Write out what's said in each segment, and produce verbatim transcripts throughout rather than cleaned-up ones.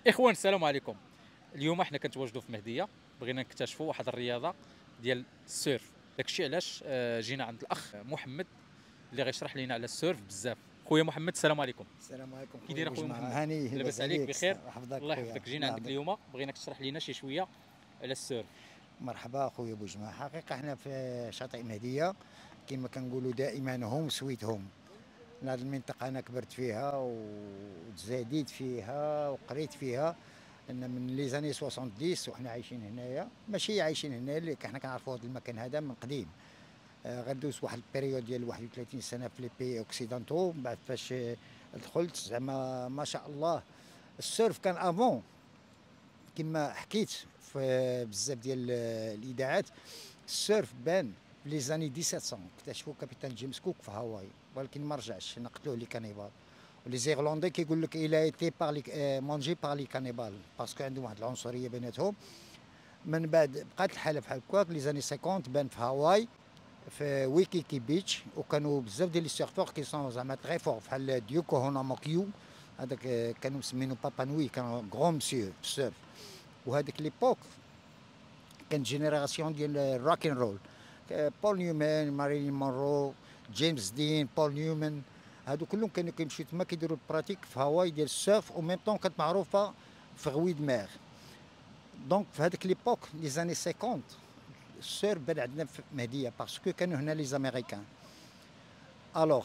اخوان السلام عليكم. اليوم احنا كنتواجدوا في مهديه، بغينا نكتشفوا واحد الرياضه ديال السيرف. داكشي علاش آه، جينا عند الاخ محمد اللي غيشرح لنا على السيرف بزاف. خويا محمد السلام عليكم. السلام عليكم كي خويا داير اخويا بوجمع، محمد؟ هاني لاباس لاباس عليك؟ عليك. بخير؟ حفظك الله خويا، يحفظك. جينا الله عندك يحفظك. اليوم بغيناك تشرح لنا شي شويه على السيرف. مرحبا خويا بوجمع. حقيقة احنا في شاطئ مهدية كما كنقولوا دائما هوم سويت هوم. هذه المنطقة أنا كبرت فيها وتزاديت فيها وقريت فيها. أن من لي زاني سبعين وحنا عايشين هنايا، ماشي عايشين هنا اللي حنا كنعرفوا هذا المكان هذا من قديم. آه غير دوزت واحد البيريود ديال واحد وثلاثين سنة في لي بي اوكسيدونتو، من بعد فاش آه، دخلت زعما ما شاء الله. السيرف كان افون كما حكيت في بزاف ديال الاذاعات. السيرف بان في لي زاني ألف وسبعمية، اكتشفوا كابيتان جيمس كوك في هاواي، ولكن ما رجعش، نقتلوه لي كانيبال. ولي زيرلاندي كيقول لك الى ايتي بار لي مونجي بار لي كانيبال، باسكو عندهم واحد العنصريه بيناتهم. من بعد بقات الحاله بحال هكاك. لي زاني خمسين بان في هاواي في ويكيكي بيتش، وكانوا بزاف ديال لي سيرفور كي سون زعما تري فور بحال ديوكو هوناموكيو. هذاك كانوا مسمينو بابا نوي، كانوا غرون مسيو في السيرف. وهذيك ليبوك كانت جينيراسيون ديال الروك ان رول. بول نيومان، ماريلين مونرو، جيمس دين، بول نيومان، هادو كلهم كانوا كيمشيو تما كيديروا البراتيك في هاواي ديال السيرف، او ميم طون كانت معروفه في غويد مير. دونك في هذيك ليبوك لي زاني خمسين السيرف بان عندنا في مهديه، باسكو كانوا هنا لي زاميريكان. الوغ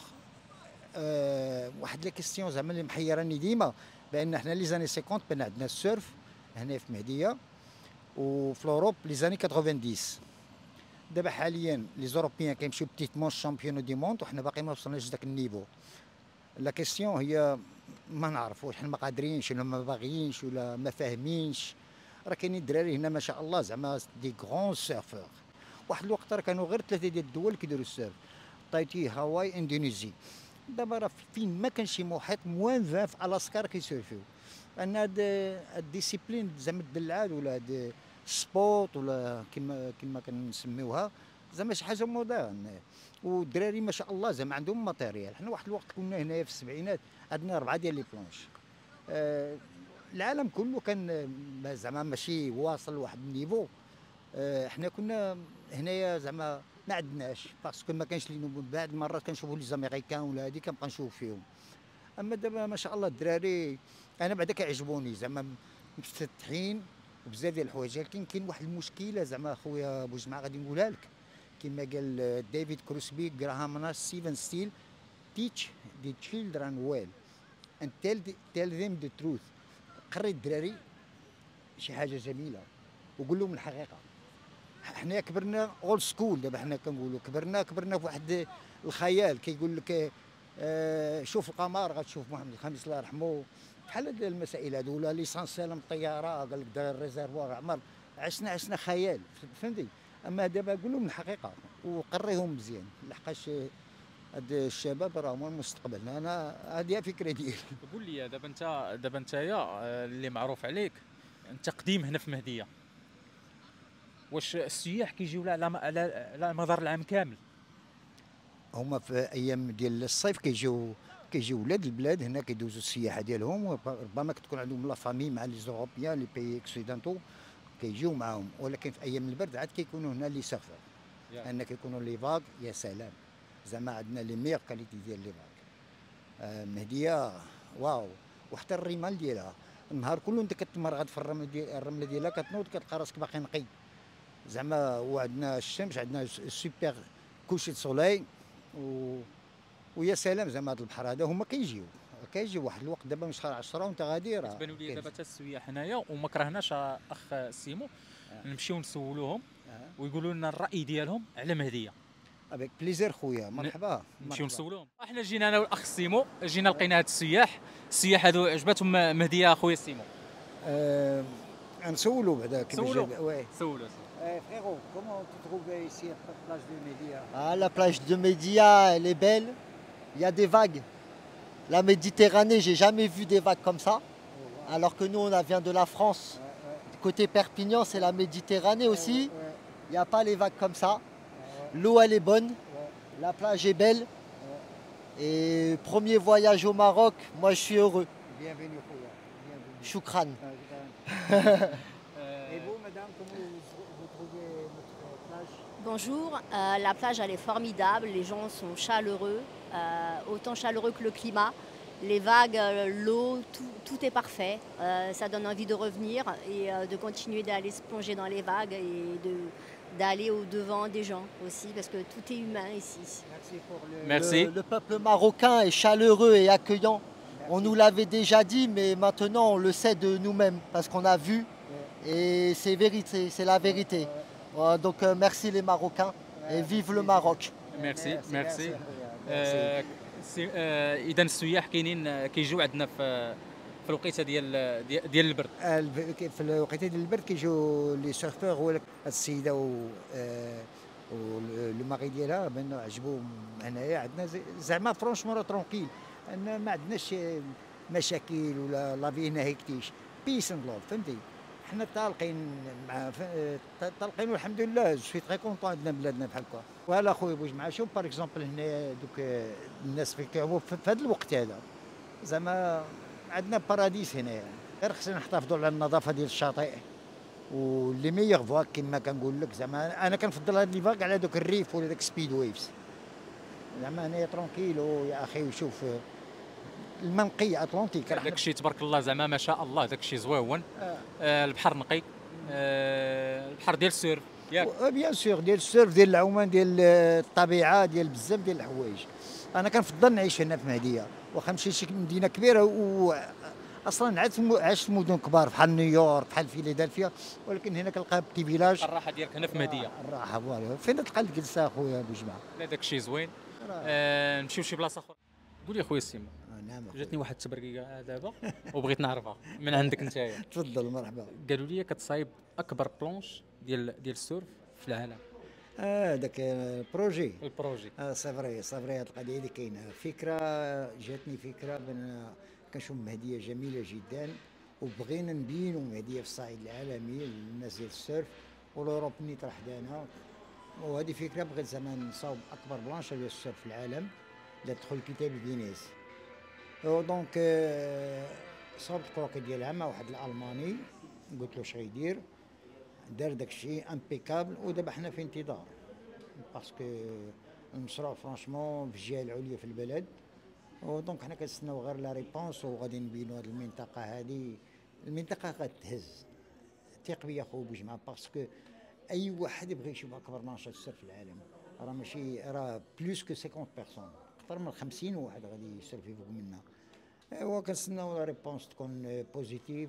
أه واحد لا كيستيون زعما اللي محيراني ديما، بان حنا لي زاني خمسين بان عندنا السيرف هنا في مهديه، وفي اوروب لي زاني تسعين. دابا حاليا لي زوروبيان كيمشيو بتيتمون شامبيون دي موند، وحنا باقي ما وصلناش لذاك النيفو. لا كيسيون هي ما نعرفوش، حنا ما قادرينش ولا ما باغيينش ولا ما فاهمينش. راه كاينين الدراري هنا ما شاء الله زعما دي غرون سيرفور. واحد الوقت راه كانوا غير ثلاثه ديال الدول كيديروا السيرف: تايتي، هاواي، اندونيسي. دابا راه فين ما كان شي محيط موان عشرين في الاسكا راه كيسيرفيو. لان هاد الديسيبلين زعما الدلعات ولا هاد السبورت ولا كما كما كنسميوها زعما شي حاجه مودرن. والدراري ما شاء الله زعما عندهم ماتيريال. حنا واحد الوقت كنا هنايا في السبعينات عندنا اربعه ديال لي بلونش. آه العالم كله كان زعما ماشي واصل لواحد النيفو. آه حنا كنا هنايا زعما ما عندناش، باسكو ما كانش لي. من بعد المرات كنشوفوا لي زاميريكان ولا هادي كنبقى نشوف فيهم. اما دابا ما شاء الله الدراري انا بعدا كيعجبوني زعما مفتتحين وبزاف ديال الحوايج. لكن كاين واحد المشكله زعما خويا بوجماعه غادي نقولها لك، كما قال ديفيد كروسبي، جراهام ناس، ستيفن ستيل: teach the children well and tell, the, tell them the truth. قري الدراري شي حاجه جميله وقول لهم الحقيقه. حنا كبرنا اول سكول، دابا حنا كنقولوا كبرنا كبرنا في واحد الخيال كيقول لك آه شوف القمر غتشوف محمد الخامس الله يرحمه. بحال هاد المسائل هادو، ولا ليسانسيال من الطياره قال لك دار الريزيرفوار عمر. عشنا عشنا خيال، فهمتي. اما دابا قول لهم الحقيقه وقريهم مزيان، لحقاش هاد الشباب راهم المستقبل. انا هذه فكره ديالي. قول لي دابا انت دابا نتايا آه، اللي معروف عليك انت قديم هنا في مهديه. واش السياح كيجيو على على على مدار العام كامل؟ هما في ايام ديال الصيف كيجيو كيجيو ولاد البلاد هنا كيدوزوا السياحه ديالهم، وربما كتكون عندهم لا فامي مع لي زوروبيان لي بيي اكسيدونتو كيجيو معاهم. ولكن في ايام البرد عاد كيكونوا هنا لي سيرفور، لان كيكونوا لي فاغ يا سلام. زعما عندنا لي ميغ كاليتي ديال لي فاغ. آه مهديه واو. وحتى الرمال ديالها النهار كله انت كتمرغد في الرمل ديال الرمله ديالها، كتنوض كتلقى راسك باقي نقي. زعما وعندنا الشمس، عندنا سوبر كوشي سولي و... ويا سلام. زعما هذا البحر هذا هما كيجيو كيجيو واحد الوقت دابا من شهر عشرة وانت غادي راه كتبانوا لي دابا حتى السياح هنايا وما كرهناش اخ سيمو آه. نمشيو نسولوهم آه. ويقولوا لنا الراي ديالهم على مهديه. افيك بليزير خويا، مرحبا. نمشيو نسولوهم. احنا جينا انا والاخ سيمو، جينا لقينا هاد السياح. السياح هادو عجبتهم مهديه اخويا سيمو؟ آه نسولو بعدا كيفاش سولو جاب- وي. سولو. Euh, frérot, comment tu trouves ici à la plage de Média? Ah, la plage de Média, elle est belle. Il y a des vagues. La Méditerranée, j'ai jamais vu des vagues comme ça. Alors que nous, on vient de la France. Côté Perpignan, c'est la Méditerranée aussi. Il n'y a pas les vagues comme ça. L'eau, elle est bonne. La plage est belle. Et premier voyage au Maroc, moi, je suis heureux. Bienvenue, خويا. Bienvenue. Choukran. آه، Et vous, madame, comment vous, vous trouvez notre plage? Bonjour, euh, la plage elle est formidable, les gens sont chaleureux, euh, autant chaleureux que le climat. Les vagues, euh, l'eau, tout, tout est parfait. Euh, ça donne envie de revenir et euh, de continuer d'aller se plonger dans les vagues et de, d'aller au-devant des gens aussi, parce que tout est humain ici. Merci pour le... Merci. Le, le peuple marocain est chaleureux et accueillant. On nous l'avait déjà dit, mais maintenant on le sait de nous-mêmes parce qu'on a vu et c'est vérité, c'est la vérité. Euh, Donc euh, merci les Marocains et vive le Maroc. ميرسي Merci, ميرسي merci. آه، سي- آه، اذا السياح كاينين آه، كيجيو عندنا في في الوقيته ديال ديال ديال البرد. الب- في الوقيته ديال البرد كيجيو لي سيرفور. هو هاد السيده و لو ماري ديالها بانه عجبو هنايا عندنا زي- زعما فرونشمون راه ترونكيل، ان ما عندناش مشاكل ولا لافي هنا هيكتيش، بيس اند لوف، فهمتي. حنا طالقين مع ف- طالقين والحمد لله. جو سوي تري كونطون عندنا بلادنا بحال هكا. فوالا خويا بوجمعه، شوف باغ اكزومبل هنا دوك الناس في كيعوموا في هذا الوقت هذا، زعما عندنا باراديس هنايا. غير خصنا نحتفظوا على النظافه ديال الشاطئ واللي ميغ فواك كما كنقول لك. زعما انا كنفضل هاد لي فاك على دوك الريف ولا دوك سبيد ويفز. زعما هنايا ترونكيلو يا اخي. وشوف الماء نقي اطلنطيك. راه داك الشيء تبارك الله زعما ما شاء الله، داك الشيء زويون. آه، البحر نقي، آه، البحر ديال السيرف ياك. بيان سور ديال السيرف، ديال العومان، ديال الطبيعه، ديال بزاف ديال الحوايج. انا كنفضل نعيش هنا في مهديه، واخا نمشي لشي مدينه كبيره. و اصلا عشت عشت في مدن كبار بحال نيويورك، بحال فيلادلفيا، ولكن هنا كنلقى بتي فيلاج. الراحه ديالك هنا في مهديه. الراحه فوالا. فين تلقى الجلسه اخويا ابو جمعه؟ لا داك الشيء زوين. راه- آه، نمشيو لشي بلاصه اخرى. قول لي خويا سيما، آه، نعم أخويا. جاتني واحد التبرقيقه دابا وبغيت نعرفها من عندك نتايا. تفضل مرحبا. قالوا لي كتصايب اكبر بلونش ديال ديال السيرف في العالم، اه داك البروجي. البروجي. اه سي فري سي فري. هاد القضيه اللي كاينه فكره، جاتني فكره بان كنشوف مهديه جميله جدا، وبغينا نبينوا مهديه في الصعيد العالمي للناس ديال السيرف والاوروب نيت راه حدانا. وهذه فكره بغيت زعما نصاوب اكبر بلانشه ديال السيرف في العالم اللي تدخل كتاب الجينيس. دونك آه، صاوبت كروكي ديالها مع واحد الالماني، قلت له اش غيدير، دار داك الشيء امبيكابل. ودابا حنا في انتظار باسكو المشروع فرانشمون في الجهه العليا في البلد. ودونك حنا كنستناو غير لا ريبونس، وغادي نبينوا هذه المنطقه. هذه المنطقه غتهز. ثق بيا خو بوجمعه، باسكو اي واحد يبغي يشوف اكبر مارشا السيرف في العالم. راه ماشي راه بلوس كو خمسين بيرسون، اكثر من خمسين واحد غادي يسيرفي فوق منا. ايوا كنستناو لا ريبونس تكون بوزيتيف،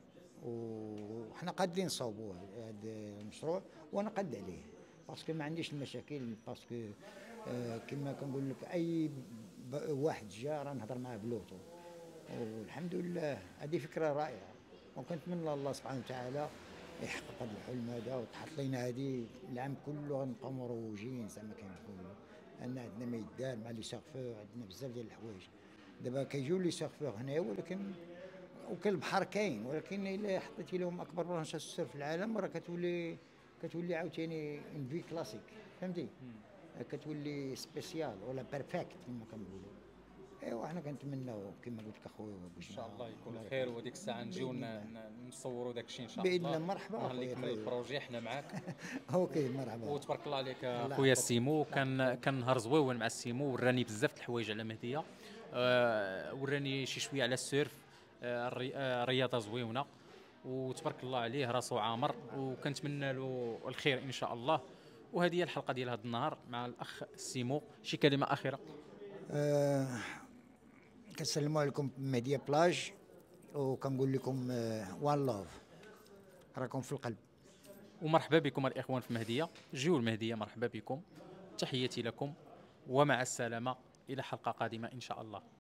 وحنا قادين نصاوبوا هذا المشروع وانا قاد عليه، باسكو ما عنديش المشاكل. باسكو آه كما كنقول لك اي واحد جا راه نهضر معاه بلوطو، والحمد لله هذه فكره رائعه. وكنتمنى الله سبحانه وتعالى يحقق هذا الحلم هذا، وتحط لنا هذه العام كله غنبقاو مروجين زعما كنقولوا ان عندنا ما يدار مع لي سيرفور. عندنا بزاف ديال الحوايج دابا كيجيو لي سيرفور هنا، ولكن وكان البحر كاين، ولكن الا حطيتي لهم اكبر برانشا السيرف في العالم راه كتولي كتولي عاوتاني اون في كلاسيك، فهمتي. كتولي سبيسيال ولا بيرفكت كما كنقولوا. ايوا حنا كنتمناو كما قلت لك اخويا ان شاء الله يكون خير، وديك الساعه نجيو نصوروا داك الشيء ان شاء الله. باذن الله. مرحبا نهار اللي اخويا. يكمل البروجي حنا معاك. اوكي مرحبا. وتبارك الله عليك الله خويا يحفظك. السيمو. كان كان نهار زويون مع السيمو، وراني بزاف د الحوايج على مهديه. آه، وراني شي شويه على السيرف. آه، الري- آه، رياضه زويونه، وتبارك الله عليه راسو عامر، وكنتمنى له الخير ان شاء الله. وهذه هي الحلقه ديال هذا النهار مع الاخ سيمو. شي كلمه اخيره؟ آه كنسلموا عليكم مهديه بلاج، وكنقول لكم وان لاف، راكم في القلب. ومرحبا بكم الاخوان في مهديه. جيوا المهديه، مرحبا بكم. تحياتي لكم ومع السلامه، الى حلقه قادمه ان شاء الله.